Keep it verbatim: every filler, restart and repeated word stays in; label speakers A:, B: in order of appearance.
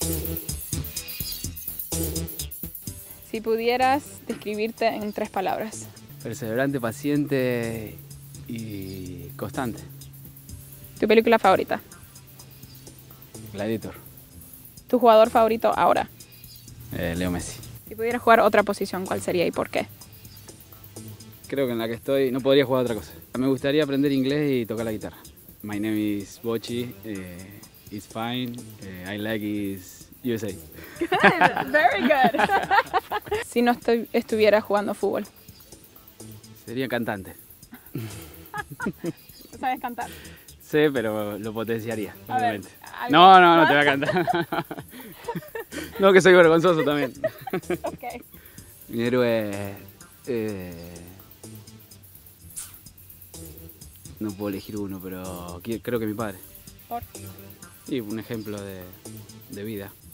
A: Si pudieras describirte en tres palabras.
B: Perseverante, paciente y constante.
A: ¿Tu película favorita?
B: Gladiator.
A: ¿Tu jugador favorito ahora?
B: Eh, Leo Messi.
A: Si pudieras jugar otra posición, ¿cuál sería y por qué?
B: Creo que en la que estoy no podría jugar otra cosa. Me gustaría aprender inglés y tocar la guitarra. My name is Bochi. Eh, it's fine. Eh, I like is U S A.
A: Good, very good. Si no estoy, estuviera jugando fútbol.
B: Sería cantante.
A: ¿Sabes cantar?
B: Sí, pero lo potenciaría,
A: A ver,
B: obviamente.
A: algo.
B: No, no, no te voy a cantar. No, que soy vergonzoso también.
A: Ok.
B: Mi héroe... Eh, no puedo elegir uno, pero qui- creo que mi padre.
A: ¿Por?
B: Y un ejemplo de, de vida.